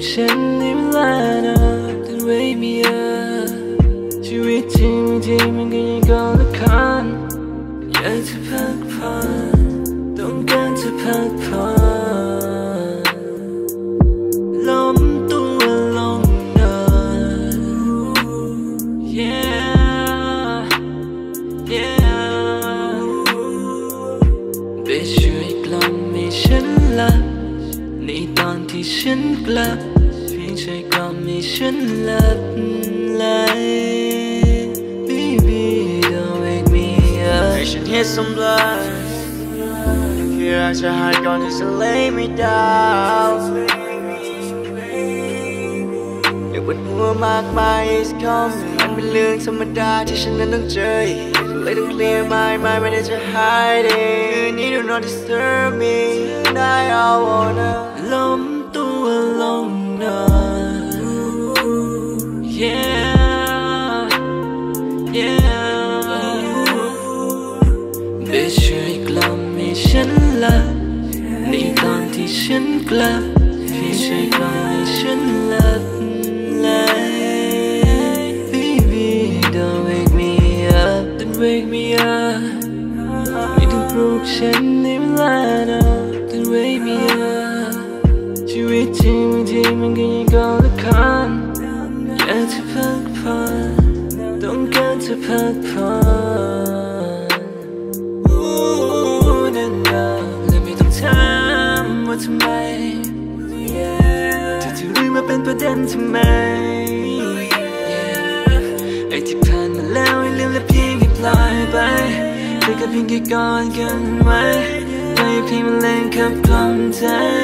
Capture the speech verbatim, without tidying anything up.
ฉันในเวลานานแต่ไม่มีชีวิตจริงบางทีมันก็ยังก้าวละคานอยากจะพักผ่อนต้องการจะพักผ่อนล้มตัวลงนอน yeah yeah ได้ช่วยกล่อมให้ฉันหลับในตอนที่ฉันกลับเพียงช่วยกล่อมให้ฉันหลับไหล Baby don't wake me up ให้ฉันเห็นสำลักแค่อยากจะหายก่อนที่จะ lay me down เรื่องปวดหัวมากมาย is coming มันเป็นเรื่องธรรมดาที่ฉันนั้นต้องเจอเลยต้อง clear my mind ไม่ได้จะ hide it คืนนี้ do not disturb me tonight I wanna ล้มตัวลงนอน yeah yeah ได้ช่วยกล่อมให้ฉันหลับในตอนที่ฉันกลับเพียงช่วยกล่อมให้ฉันหลับไหล Baby don't wake me up don't wake me up ไม่ต้องปลุกฉันในเวลานอน don't wake me up ชีวิตจริงบางทีมันก็ยังก้าวละคานอยากจะพักผ่อนต้องการจะพักผ่อนนั่นนะและไม่ต้องถามว่าทำไมแต่ที่เรื่องมาเป็นประเด็นทำไมไอ้ที่ผ่านมาแล้วให้ลืมและเพียงแค่ปล่อยไปแต่ก็เพียงแค่กอดกันไว้ไม่เพียงมาเล่นกับกล่อมใจ